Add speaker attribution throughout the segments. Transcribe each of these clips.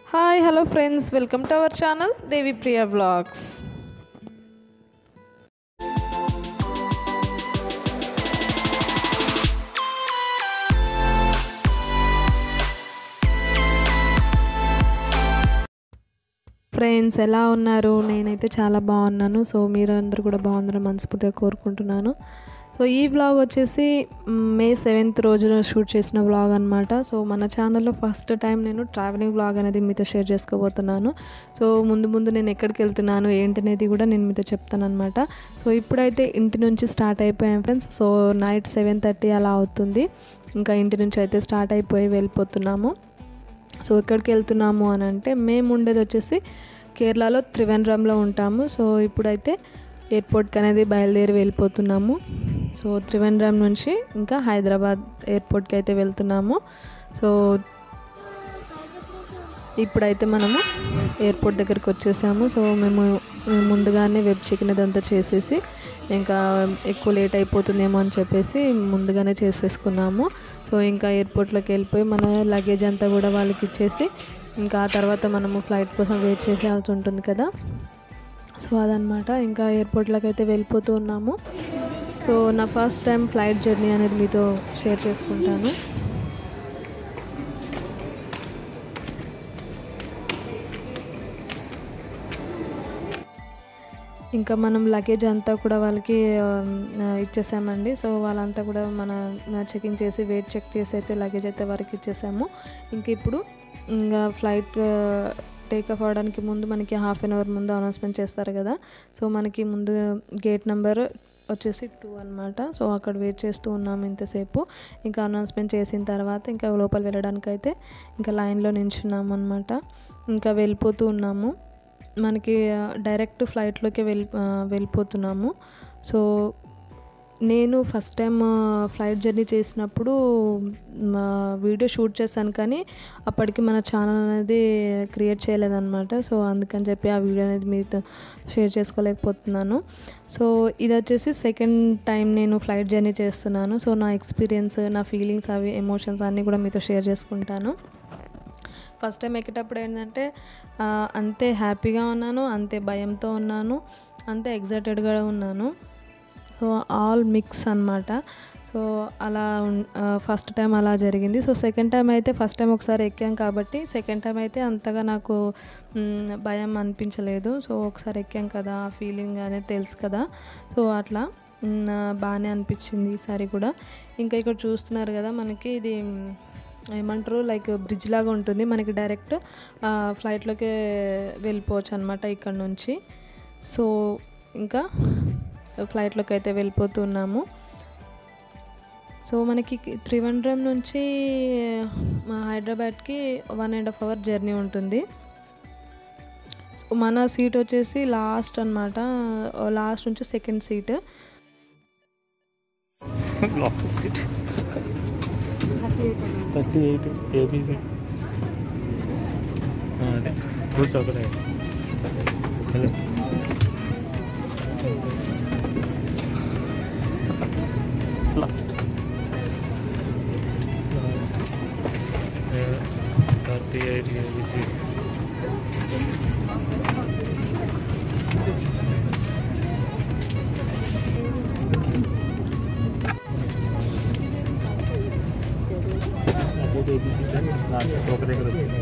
Speaker 1: Hi, hello friends, welcome to our channel Devi Priya Vlogs. Friends ఎలా ఉన్నారు? నేనైతే చాలా బాగున్నాను. సో మీరు అందరూ కూడా బాగుందని మనస్ఫూర్తిగా కోరుకుంటున్నాను. సో ఈ వ్లాగ్ వచ్చేసి మే 7th రోజున షూట్ చేసిన వ్లాగ్ అనమాట. సో మన ఛానల్లో ఫస్ట్ టైం నేను ట్రావెలింగ్ వ్లాగ్ అనేది మీతో షేర్ చేసుకోబోతున్నాను. సో ముందు నేను ఎక్కడికి వెళ్తున్నాను ఏంటనేది కూడా నేను మీతో చెప్తాను అనమాట. సో ఇప్పుడైతే ఇంటి నుంచి స్టార్ట్ అయిపోయాం ఫ్రెండ్స్. సో నైట్ 7:30 అలా అవుతుంది. ఇంకా ఇంటి నుంచి అయితే స్టార్ట్ అయిపోయి వెళ్ళిపోతున్నాము. సో ఎక్కడికి వెళ్తున్నాము అని అంటే మేము ఉండేది వచ్చేసి కేరళలో త్రివేంద్రంలో ఉంటాము. సో ఇప్పుడైతే ఎయిర్పోర్ట్కి అనేది బయలుదేరి వెళ్ళిపోతున్నాము. సో త్రివేంద్రం నుంచి ఇంకా హైదరాబాద్ ఎయిర్పోర్ట్కి అయితే వెళ్తున్నాము. సో ఇప్పుడైతే మనము ఎయిర్పోర్ట్ దగ్గరికి వచ్చేసాము. సో మేము ముందుగానే వెబ్ చెకిన్ అదంతా చేసేసి ఇంకా ఎక్కువ లేట్ అయిపోతుందేమో అని చెప్పేసి ముందుగానే చేసేసుకున్నాము. సో ఇంకా ఎయిర్పోర్ట్లోకి వెళ్ళిపోయి మన లగేజ్ అంతా కూడా వాళ్ళకి ఇచ్చేసి ఇంకా ఆ తర్వాత మనము ఫ్లైట్ కోసం వెయిట్ చేసేయాల్సి ఉంటుంది కదా. సో అదనమాట, ఇంకా ఎయిర్పోర్ట్లోకి అయితే వెళ్ళిపోతూ ఉన్నాము. సో నా ఫస్ట్ టైం ఫ్లైట్ జర్నీ అనేది మీతో షేర్ చేసుకుంటాను. ఇంకా మనం లగేజ్ అంతా కూడా వాళ్ళకి ఇచ్చేసామండి. సో వాళ్ళంతా కూడా మన చెకింగ్ చేసి వెయిట్ చెక్ చేసి అయితే లగేజ్ అయితే వారికి ఇచ్చేసాము. ఇంక ఇప్పుడు ఇంకా ఫ్లైట్ టేక్-ఆఫ్ అవ్వడానికి ముందు మనకి 1/2 an hour ముందు అనౌన్స్మెంట్ చేస్తారు కదా. సో మనకి ముందు గేట్ నెంబర్ వచ్చేసి 2 అనమాట. సో అక్కడ వెయిట్ చేస్తూ ఉన్నాము ఇంతసేపు. ఇంకా అనౌన్స్మెంట్ చేసిన తర్వాత ఇంకా లోపల వెళ్ళడానికి అయితే ఇంకా లైన్లో నించున్నాము అనమాట. ఇంకా వెళ్ళిపోతూ ఉన్నాము. మనకి డైరెక్ట్ ఫ్లైట్లోకి వెళ్ళిపోతున్నాము. సో నేను ఫస్ట్ టైం ఫ్లైట్ జర్నీ చేసినప్పుడు వీడియో షూట్ చేశాను, కానీ అప్పటికి మన ఛానల్ అనేది క్రియేట్ చేయలేదన్నమాట. సో అందుకని చెప్పి ఆ వీడియో అనేది మీతో షేర్ చేసుకోలేకపోతున్నాను. సో ఇది వచ్చేసి సెకండ్ టైం నేను ఫ్లైట్ జర్నీ చేస్తున్నాను. సో నా ఎక్స్పీరియన్స్, నా ఫీలింగ్స్, అవి ఎమోషన్స్ అన్నీ కూడా మీతో షేర్ చేసుకుంటాను. ఫస్ట్ టైం ఎక్కేటప్పుడు ఏంటంటే అంతే హ్యాపీగా ఉన్నాను, అంతే భయంతో ఉన్నాను, అంతే ఎగ్జైటెడ్గా ఉన్నాను. సో ఆల్ మిక్స్ అన్నమాట. సో అలా ఫస్ట్ టైం అలా జరిగింది. సో సెకండ్ టైం అయితే ఫస్ట్ టైం ఒకసారి ఎక్కాం కాబట్టి సెకండ్ టైం అయితే అంతగా నాకు భయం అనిపించలేదు. సో ఒకసారి ఎక్కాం కదా, ఆ ఫీలింగ్ అనేది తెలుసు కదా. సో అట్లా బాగానే అనిపించింది ఈసారి కూడా. ఇంకా ఇక్కడ చూస్తున్నారు కదా, మనకి ఇది ఏమంటారు, లైక్ బ్రిడ్జ్ లాగా ఉంటుంది. మనకి డైరెక్ట్ ఫ్లైట్లోకి వెళ్ళిపోవచ్చు అనమాట ఇక్కడ నుంచి. సో ఇంకా ఫ్లైట్లోకి అయితే వెళ్ళిపోతున్నాము. సో మనకి త్రివేంద్రం నుంచి హైదరాబాద్కి 1.5 hour జర్నీ ఉంటుంది. సో మన సీట్ వచ్చేసి లాస్ట్ అనమాట, లాస్ట్ నుంచి second seat.
Speaker 2: Last seat 38 A B C అదే కూర్చోకలే. Last 38 ABC. లాస్ట్ ఒక దగ్గర వచ్చింది.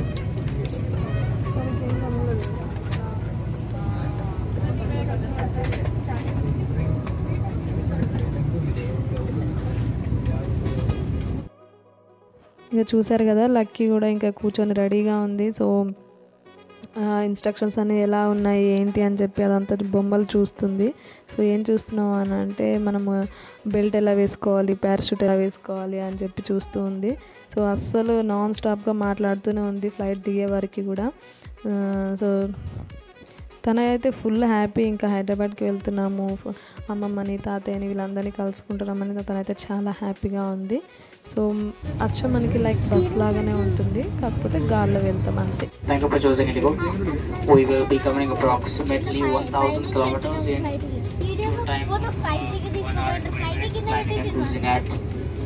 Speaker 1: ఇంకా చూసారు కదా, లక్కీ కూడా ఇంకా కూర్చొని రెడీగా ఉంది. సో ఇన్స్ట్రక్షన్స్ అన్నీ ఎలా ఉన్నాయి ఏంటి అని చెప్పి అదంతా బొమ్మలు చూస్తుంది. సో ఏం చూస్తున్నావు అని అంటే మనము బెల్ట్ ఎలా వేసుకోవాలి, పారాషూట్ ఎలా వేసుకోవాలి అని చెప్పి చూస్తూ ఉంది. సో అస్సలు నాన్ స్టాప్గా మాట్లాడుతూనే ఉంది ఫ్లైట్ దిగే వరకు కూడా. సో తనైతే ఫుల్ హ్యాపీ. ఇంకా హైదరాబాద్కి వెళ్తున్నాము, అమ్మమ్మని తాతయ్యని వీళ్ళందరినీ కలుసుకుంటున్నామని తనైతే చాలా హ్యాపీగా ఉంది. సో అచ్చం మనకి లైక్ బస్ లాగానే ఉంటుంది, కాకపోతే గాల్లో వెళ్తాం అంతే.
Speaker 3: Thank you for choosing Indigo. We will be covering approximately 1000 kilometers in time 1 hour and 20 minutes, landing and cruising at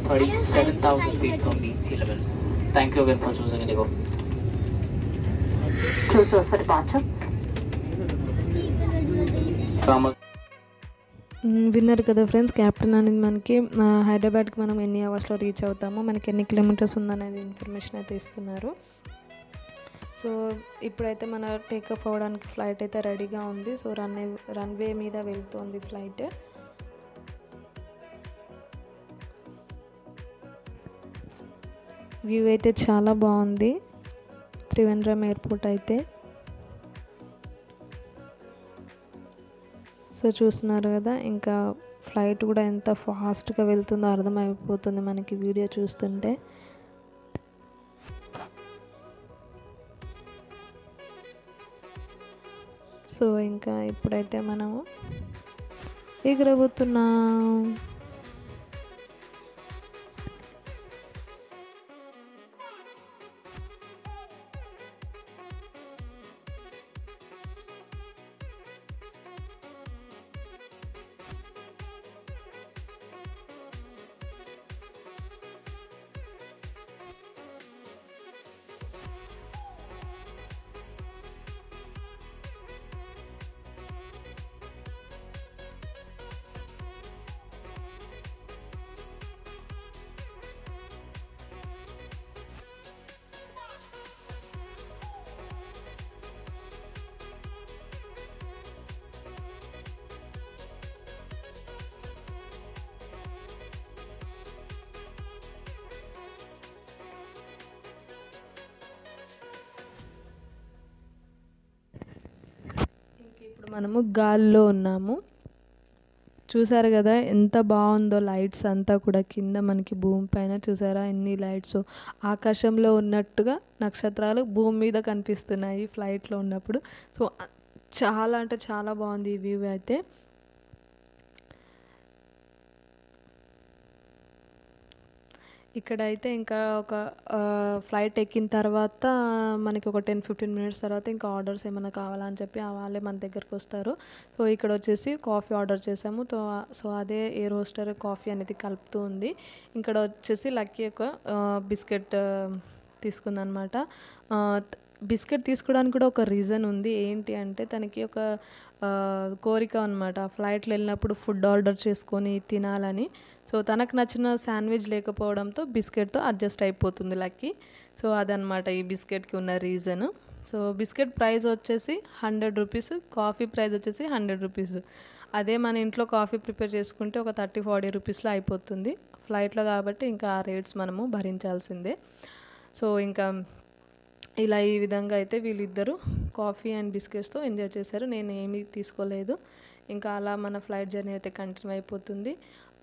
Speaker 3: 37,000 feet from sea level. Thank you again for choosing Indigo. Cruise for departure.
Speaker 1: విన్నారు కదా friends, captain అనేది మనకి హైదరాబాద్కి మనం ఎన్ని అవర్స్లో reach అవుతామో, మనకి ఎన్ని కిలోమీటర్స్ ఉందనేది ఇన్ఫర్మేషన్ అయితే ఇస్తున్నారు. సో ఇప్పుడైతే మన టేకప్ అవ్వడానికి ఫ్లైట్ అయితే రెడీగా ఉంది. సో రన్వే మీద వెళ్తుంది ఫ్లైట్. వ్యూ అయితే చాలా బాగుంది త్రివేంద్రం ఎయిర్పోర్ట్ అయితే. సో చూస్తున్నారు కదా, ఇంకా ఫ్లైట్ కూడా ఎంత ఫాస్ట్గా వెళ్తుందో అర్థమైపోతుంది మనకి వీడియో చూస్తుంటే. సో ఇంకా ఇప్పుడైతే మనము ఎగరబోతున్నాం. ఇప్పుడు మనము గాల్లో ఉన్నాము. చూసారు కదా ఎంత బాగుందో లైట్స్ అంతా కూడా కింద మనకి భూమి పైన. చూసారా ఎన్ని లైట్స్, ఆకాశంలో ఉన్నట్టుగా నక్షత్రాలు భూమి మీద కనిపిస్తున్నాయి ఫ్లైట్లో ఉన్నప్పుడు. సో చాలా అంటే చాలా బాగుంది ఈ వ్యూ అయితే. ఇక్కడైతే ఇంకా ఒక ఫ్లైట్ ఎక్కిన తర్వాత మనకి ఒక 10-15 మినిట్స్ తర్వాత ఇంకా ఆర్డర్స్ ఏమైనా కావాలని చెప్పి వాళ్ళే మన దగ్గరకు వస్తారు. సో ఇక్కడ వచ్చేసి కాఫీ ఆర్డర్ చేసాము. సో అదే ఎయిర్ హోస్టర్ కాఫీ అనేది కలుపుతూ ఉంది. ఇక్కడ వచ్చేసి లక్కీ ఒక బిస్కెట్ తీసుకుందనమాట. బిస్కెట్ తీసుకోవడానికి కూడా ఒక రీజన్ ఉంది. ఏంటి అంటే తనకి ఒక కోరిక అనమాట, ఫ్లైట్లో వెళ్ళినప్పుడు ఫుడ్ ఆర్డర్ చేసుకొని తినాలని. సో తనకు నచ్చిన శాండ్విచ్ లేకపోవడంతో బిస్కెట్తో అడ్జస్ట్ అయిపోతుంది లక్కీ. సో అదనమాట ఈ బిస్కెట్కి ఉన్న రీజను. సో బిస్కెట్ ప్రైస్ వచ్చేసి 100 రూపీస్, కాఫీ ప్రైస్ వచ్చేసి 100 రూపీస్. అదే మన ఇంట్లో కాఫీ ప్రిపేర్ చేసుకుంటే ఒక 30-40 రూపీస్లో అయిపోతుంది. ఫ్లైట్లో కాబట్టి ఇంకా ఆ రేట్స్ మనము భరించాల్సిందే. సో ఇంకా ఇలా ఈ విధంగా అయితే వీళ్ళిద్దరూ కాఫీ అండ్ బిస్కెట్స్తో ఎంజాయ్ చేశారు. నేను ఏమీ తీసుకోలేదు. ఇంకా అలా మన ఫ్లైట్ జర్నీ అయితే కంటిన్యూ అయిపోతుంది.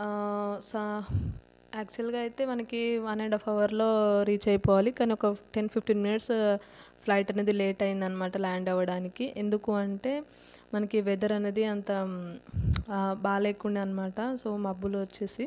Speaker 1: యాక్చువల్గా అయితే మనకి 1.5 అవర్లో రీచ్ అయిపోవాలి, కానీ ఒక 10-15 మినిట్స్ ఫ్లైట్ అనేది లేట్ అయిందనమాట ల్యాండ్ అవ్వడానికి. ఎందుకు అంటే మనకి వెదర్ అనేది అంత బాగాలేకుండా అనమాట. సో మబ్బులు వచ్చేసి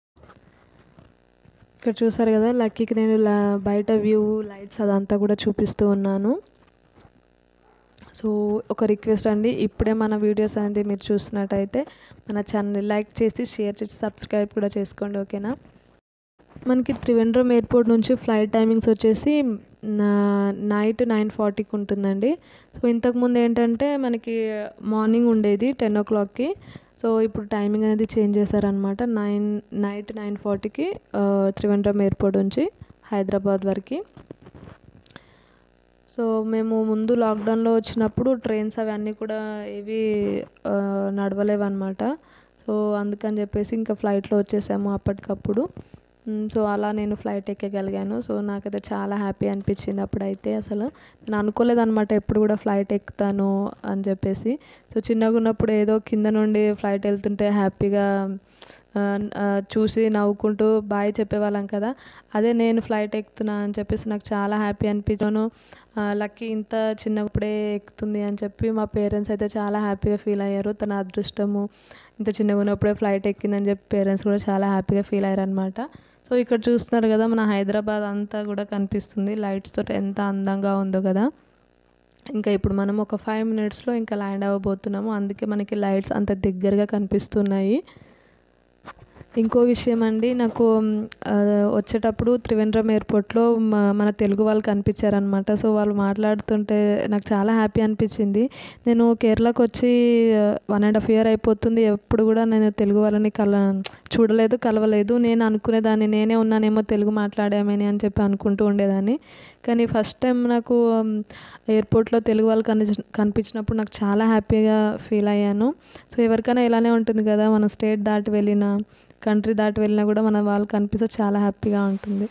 Speaker 1: ఇక్కడ చూసారు కదా, లక్కీకి నేను బయట వ్యూ లైట్స్ అదంతా కూడా చూపిస్తూ ఉన్నాను. సో ఒక రిక్వెస్ట్ అండి, ఇప్పుడే మన వీడియోస్ అనేది మీరు చూసినట్టయితే మన ఛానల్ని లైక్ చేసి షేర్ చేసి సబ్స్క్రైబ్ కూడా చేసుకోండి, ఓకేనా. మనకి త్రివేంద్రం ఎయిర్పోర్ట్ నుంచి ఫ్లైట్ టైమింగ్స్ వచ్చేసి నైట్ 9:40కి ఉంటుందండి. సో ఇంతకుముందు ఏంటంటే మనకి మార్నింగ్ ఉండేది 10 o'clockకి. సో ఇప్పుడు టైమింగ్ అనేది చేంజ్ చేశారనమాట. నైట్ 9:40కి త్రివేంద్రం ఎయిర్పోర్ట్ నుంచి హైదరాబాద్ వరకు. సో మేము ముందు లాక్డౌన్లో వచ్చినప్పుడు ట్రైన్స్ అవన్నీ కూడా ఏవి నడవలేవన్నమాట. సో అందుకని చెప్పేసి ఇంకా ఫ్లైట్లో వచ్చేసాము అప్పటికప్పుడు. సో అలా నేను ఫ్లైట్ ఎక్కగలిగాను. సో నాకైతే చాలా హ్యాపీ అనిపించింది అప్పుడైతే. అసలు నేను అనుకోలేదన్నమాట ఎప్పుడు కూడా ఫ్లైట్ ఎక్కుతాను అని చెప్పేసి. సో చిన్నగా ఉన్నప్పుడు ఏదో కింద నుండి ఫ్లైట్ వెళ్తుంటే హ్యాపీగా చూసి నవ్వుకుంటూ బాయ్ చెప్పేవాళ్ళం కదా. అదే నేను ఫ్లైట్ ఎక్కుతున్నా అని చెప్పేసి నాకు చాలా హ్యాపీ అనిపించాను. లక్కీ ఇంత చిన్నప్పుడే ఎక్కుతుంది అని చెప్పి మా పేరెంట్స్ అయితే చాలా హ్యాపీగా ఫీల్ అయ్యారు. తన అదృష్టము ఇంత చిన్నగా ఉన్నప్పుడే ఫ్లైట్ ఎక్కిందని చెప్పి పేరెంట్స్ కూడా చాలా హ్యాపీగా ఫీల్ అయ్యారు అనమాట. సో ఇక్కడ చూస్తున్నారు కదా, మన హైదరాబాద్ అంతా కూడా కనిపిస్తుంది లైట్స్ తోటి, ఎంత అందంగా ఉందో కదా. ఇంకా ఇప్పుడు మనం ఒక 5 minutesలో ఇంకా ల్యాండ్ అవ్వబోతున్నాము. అందుకే మనకి లైట్స్ అంత దగ్గరగా కనిపిస్తున్నాయి. ఇంకో విషయం అండి, నాకు వచ్చేటప్పుడు త్రివేంద్రం ఎయిర్పోర్ట్‌లో మన తెలుగు వాళ్ళు కనిపించారనమాట. సో, వాళ్ళు మాట్లాడుతుంటే నాకు చాలా హ్యాపీ అనిపించింది. నేను కేరళకు వచ్చి 1½ ఇయర్ అయిపోతుంది. ఎప్పుడు కూడా నేను తెలుగు వాళ్ళని చూడలేదు, కలవలేదు. నేను అనుకునేదాన్ని నేనే ఉన్నానేమో తెలుగు మాట్లాడామని అని చెప్పి అనుకుంటూ ఉండేదాన్ని. కానీ ఫస్ట్ టైం నాకు ఎయిర్పోర్ట్‌లో తెలుగు వాళ్ళు కనిపించినప్పుడు నాకు చాలా హ్యాపీగా ఫీల్ అయ్యాను. సో, ఎవరికైనా ఇలానే ఉంటుంది కదా, మన స్టేట్ దాటి వెళ్ళినా, కంట్రీ దాటి వెళ్ళినా కూడా మన వాళ్ళు కనిపిస్తే చాలా హ్యాపీగా ఉంటుంది.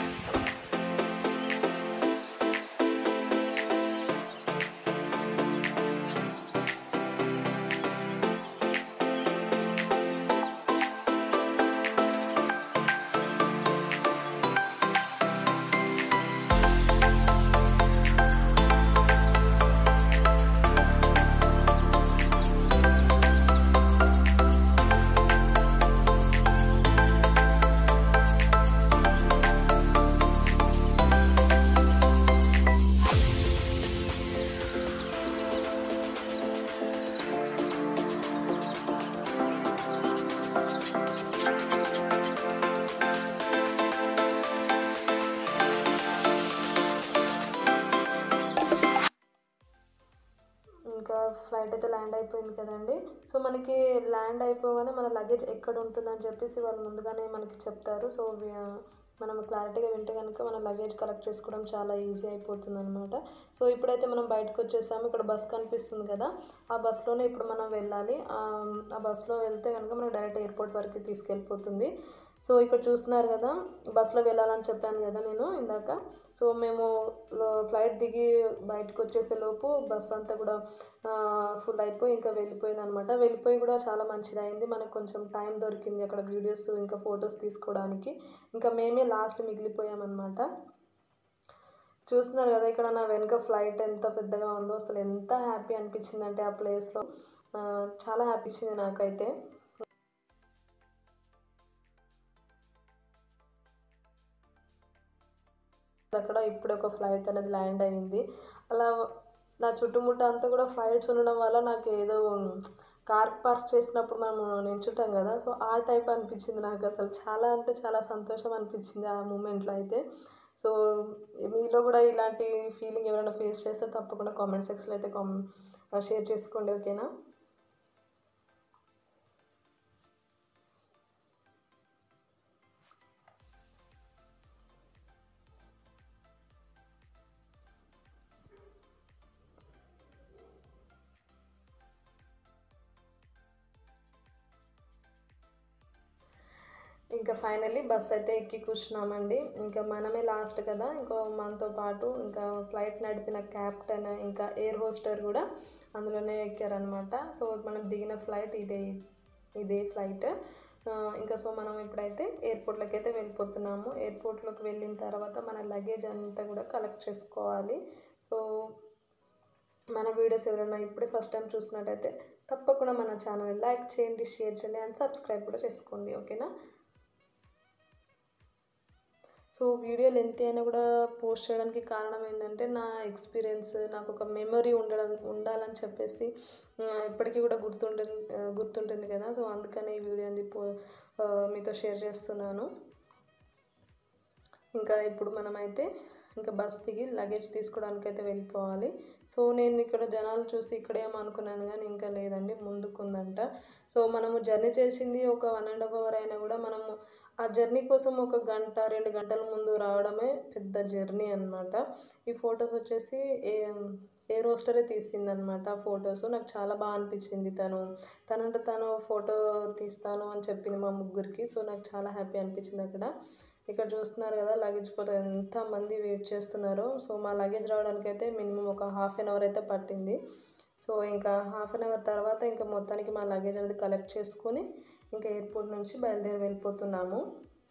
Speaker 1: ఇంకా ఫ్లైట్ అయితే ల్యాండ్ అయిపోయింది కదండి. సో మనకి ల్యాండ్ అయిపోగానే మన లగేజ్ ఎక్కడ ఉంటుందని చెప్పేసి వాళ్ళు ముందుగానే మనకి చెప్తారు. సో మనం క్లారిటీగా వింటే కనుక మన లగేజ్ కలెక్ట్ చేసుకోవడం చాలా ఈజీ అయిపోతుంది అనమాట. సో ఇప్పుడైతే మనం బయటకు వచ్చేసాము. ఇక్కడ బస్ కనిపిస్తుంది కదా, ఆ బస్లోనే ఇప్పుడు మనం వెళ్ళాలి. ఆ బస్లో వెళ్తే కనుక మనకు డైరెక్ట్ ఎయిర్పోర్ట్ వరకు తీసుకెళ్ళిపోతుంది. సో ఇక్కడ చూస్తున్నారు కదా, బస్సులో వెళ్ళాలని చెప్పాను కదా నేను ఇందాక. సో మేము ఫ్లైట్ దిగి బయటకు వచ్చేసేలోపు బస్ అంతా కూడా ఫుల్ అయిపోయి ఇంకా వెళ్ళిపోయింది అనమాట. వెళ్ళిపోయి కూడా చాలా మంచిది అయింది, మనకు కొంచెం టైం దొరికింది అక్కడ వీడియోస్ ఇంకా ఫొటోస్ తీసుకోవడానికి. ఇంకా మేమే లాస్ట్ మిగిలిపోయామన్నమాట. చూస్తున్నారు కదా ఇక్కడ నా వెనుక ఫ్లైట్ ఎంత పెద్దగా ఉందో, అసలు ఎంత హ్యాపీ అనిపించింది అంటే ఆ ప్లేస్లో చాలా హ్యాపీ ఇచ్చింది నాకైతే. అక్కడ ఇప్పుడు ఒక ఫ్లైట్ అనేది ల్యాండ్ అయింది. అలా నా చుట్టుముట్ట అంతా కూడా ఫ్లైట్స్ ఉండడం వల్ల నాకు ఏదో కార్ పార్క్ చేసినప్పుడు మనం నించుంటాం కదా, సో ఆ టైప్ అనిపించింది నాకు. అసలు చాలా అంటే చాలా సంతోషం అనిపించింది ఆ మూమెంట్లో అయితే. సో మీలో కూడా ఇలాంటి ఫీలింగ్ ఎవరైనా ఫేస్ చేస్తే తప్పకుండా కామెంట్ సెక్షన్లో అయితే షేర్ చేసుకోండి, ఓకేనా. ఇంకా ఫైనల్లీ బస్ అయితే ఎక్కి కూర్చున్నామండి. ఇంకా మనమే లాస్ట్ కదా, ఇంకో మనతో పాటు ఇంకా ఫ్లైట్ నడిపిన క్యాప్టెన్ ఇంకా ఎయిర్ హోస్టర్ కూడా అందులోనే ఎక్కారనమాట. సో మనం దిగిన ఫ్లైట్ ఇదే ఫ్లైట్. ఇంకా సో మనం ఇప్పుడైతే ఎయిర్పోర్ట్లోకి అయితే వెళ్ళిపోతున్నాము. ఎయిర్పోర్ట్లోకి వెళ్ళిన తర్వాత మన లగేజ్ అంతా కూడా కలెక్ట్ చేసుకోవాలి. సో మన వీడియోస్ ఎవరైనా ఇప్పుడే ఫస్ట్ టైం చూసినట్టయితే తప్పకుండా మన ఛానల్ని లైక్ చేయండి, షేర్ చేయండి అండ్ సబ్స్క్రైబ్ కూడా చేసుకోండి, ఓకేనా. సో వీడియో లెంత్ అయినా కూడా పోస్ట్ చేయడానికి కారణం ఏంటంటే నా ఎక్స్పీరియన్స్, నాకు ఒక మెమరీ ఉండాలని చెప్పేసి ఎప్పటికీ కూడా గుర్తుంటుంది కదా. సో అందుకని ఈ వీడియో మీతో షేర్ చేస్తున్నాను. ఇంకా ఇప్పుడు మనమైతే ఇంకా బస్ దిగి లగేజ్ తీసుకోవడానికి అయితే వెళ్ళిపోవాలి. సో నేను ఇక్కడ జనాలు చూసి ఇక్కడేమో అనుకున్నాను కానీ ఇంకా లేదండి, ముందుకుందంట. సో మనము జర్నీ చేసింది ఒక 1½ అవర్ అయినా కూడా మనము ఆ జర్నీ కోసం 1 గంట 2 గంటల ముందు రావడమే పెద్ద జర్నీ అనమాట. ఈ ఫొటోస్ వచ్చేసి ఏ రోస్టరే తీసిందనమాట ఆ ఫొటోస్. నాకు చాలా బాగా అనిపించింది. తనంటే తను ఫోటో తీస్తాను అని చెప్పింది మా ముగ్గురికి. సో నాకు చాలా హ్యాపీ అనిపించింది అక్కడ. ఇక్కడ చూస్తున్నారు కదా లగేజ్ కోసం ఎంతమంది వెయిట్ చేస్తున్నారో. సో మా లగేజ్ రావడానికి అయితే మినిమం ఒక 1/2 అవర్ అయితే పట్టింది. సో ఇంకా 1/2 అవర్ తర్వాత ఇంకా మొత్తానికి మా లగేజ్ అనేది కలెక్ట్ చేసుకొని ఇంకా ఎయిర్పోర్ట్ నుంచి బయలుదేరి వెళ్ళిపోతున్నాము.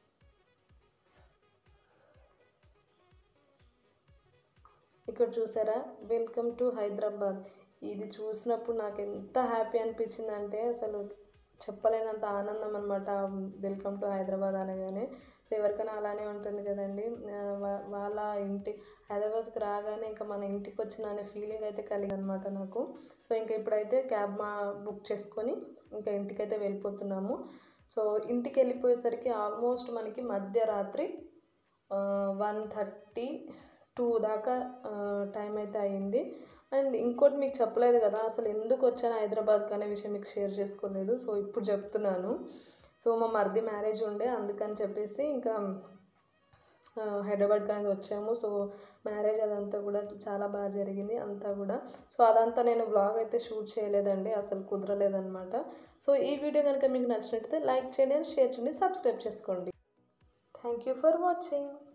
Speaker 1: ఇక్కడ చూసారా, వెల్కమ్ టు హైదరాబాద్. ఇది చూసినప్పుడు నాకు ఎంత హ్యాపీ అనిపించిందంటే అసలు చెప్పలేనంత ఆనందం అనమాట. వెల్కమ్ టు హైదరాబాద్ అనగానే. సో ఎవరికైనా అలానే ఉంటుంది కదండి, వాళ్ళ హైదరాబాద్కి రాగానే ఇంకా మన ఇంటికి వచ్చిన అనే ఫీలింగ్ అయితే కలిగిందనమాట నాకు. సో ఇంకా ఇప్పుడైతే క్యాబ్ బుక్ చేసుకొని ఇంకా ఇంటికైతే వెళ్ళిపోతున్నాము. సో సో ఇంటికి వెళ్ళిపోయేసరికి ఆల్మోస్ట్ మనకి మధ్యరాత్రి 1:32 దాకా టైం అయితే అయింది. అండ్ ఇంకోటి మీకు చెప్పలేదు కదా, అసలు ఎందుకు వచ్చాను హైదరాబాద్కి అనే విషయం మీకు షేర్ చేసుకోలేదు. సో ఇప్పుడు చెప్తున్నాను. సో మా మరిది మ్యారేజ్ ఉండే, అందుకని చెప్పేసి ఇంకా హైదరాబాద్కి అనేది వచ్చాము. సో మ్యారేజ్ అదంతా కూడా చాలా బాగా జరిగింది అంతా కూడా. సో అదంతా నేను బ్లాగ్ అయితే షూట్ చేయలేదండి, అసలు కుదరలేదనమాట. సో ఈ వీడియో కనుక మీకు నచ్చినట్టయితే లైక్ చేయండి, షేర్ చేయండి, సబ్స్క్రైబ్ చేసుకోండి. Thank you for watching.